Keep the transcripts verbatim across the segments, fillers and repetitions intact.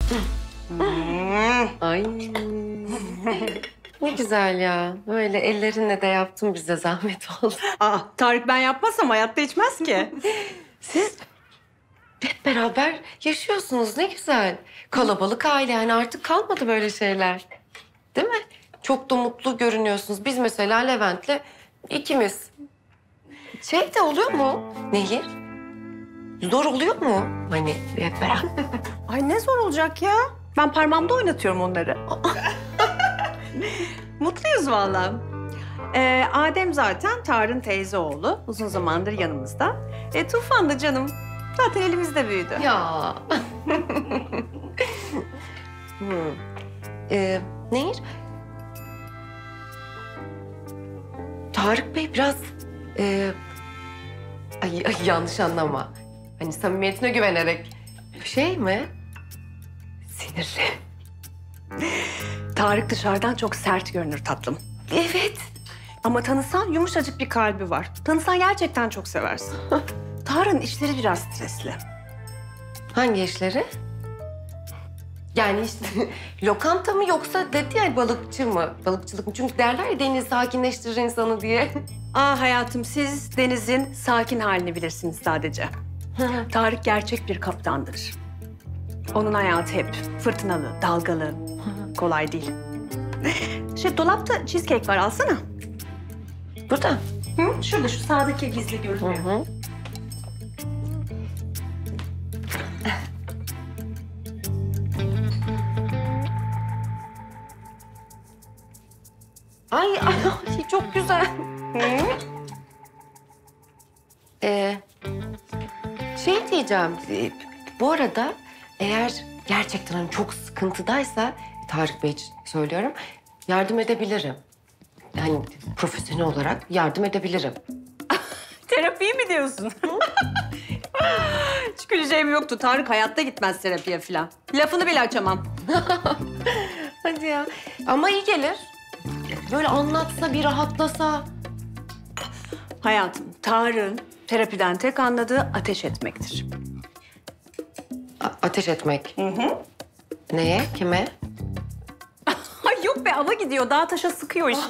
Ay. Ne güzel ya. Böyle ellerinle de yaptın, bize zahmet oldu. Aa, Tarık ben yapmazsam hayatta içmez ki. Siz hep beraber yaşıyorsunuz, ne güzel. Kalabalık aile, yani artık kalmadı böyle şeyler. Değil mi? Çok da mutlu görünüyorsunuz. Biz mesela Levent'le ikimiz. Şey de oluyor mu Nehir? Zor oluyor mu? Hani hep beraber. Ay ne zor olacak ya. Ben parmağımda oynatıyorum onları. Mutluyuz vallahi. Ee, Adem zaten Tarık'ın teyze oğlu. Uzun zamandır yanımızda. E, Tufan da canım. Zaten elimizde büyüdü. Ya. hmm. Ee, Nehir? Tarık Bey biraz... E, ay, ay yanlış anlama. Hani samimiyetine güvenerek şey mi? Sinirli. Tarık dışarıdan çok sert görünür tatlım. Evet. Ama tanısan yumuşacık bir kalbi var. Tanısan gerçekten çok seversin. Tarık'ın işleri biraz stresli. Hangi işleri? Yani işte lokanta mı yoksa dedi ya balıkçı mı? Balıkçılık mı? Çünkü derler ya deniz sakinleştirir insanı diye. Aa hayatım, siz denizin sakin halini bilirsiniz sadece. Tarık gerçek bir kaptandır. Onun hayatı hep fırtınalı, dalgalı, kolay değil. Şey, dolapta cheesecake var, alsana. Burada. Hı? Şurada, şu sağdaki gizli Hı görünüyor. hı. Ay, ay, ay çok güzel. Ee, şey diyeceğim, e, bu arada eğer gerçekten hani çok sıkıntıdaysa Tarık Bey için söylüyorum, yardım edebilirim. Yani profesyonel olarak yardım edebilirim. Terapiyi mi diyorsun? Hiç güleceğim yoktu. Tarık hayatta gitmez terapiye falan. Lafını bile açamam. Hadi ya. Ama iyi gelir. Böyle anlatsa, bir rahatlasa. Hayatım, Tarık'ın terapiden tek anladığı ateş etmektir. A- ateş etmek. Hı hı. Neye, kime? Ay yok be, ava gidiyor. Dağ taşa sıkıyor işte.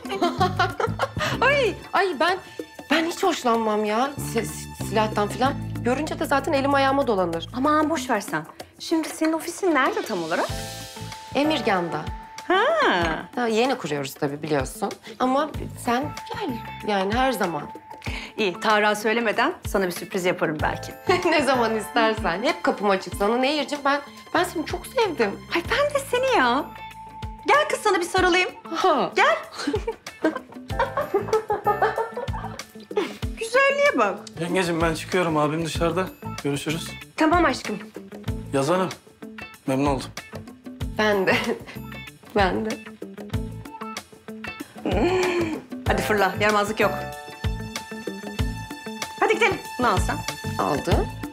Ay, ay ben ben hiç hoşlanmam ya si- si- silahtan falan. Görünce de zaten elim ayağıma dolanır. Aman boş ver sen. Şimdi senin ofisin nerede tam olarak? Emirgan'da. Ha. Ha, yeni kuruyoruz tabii biliyorsun. Ama sen gel yani her zaman. İyi, Tarık'a söylemeden sana bir sürpriz yaparım belki. Ne zaman istersen. Hep kapım açık sana. Nehir'cim ben ben seni çok sevdim. Ay ben de seni ya. Gel kız, sana bir sarılayım. Ha. Gel. Güzelliğe bak. Yengeciğim ben çıkıyorum. Abim dışarıda. Görüşürüz. Tamam aşkım. Yaz Hanım. Memnun oldum. Ben de. Ben de. Hadi fırla, yaramazlık yok. Hadi gidelim. Bunu al sen. Aldım.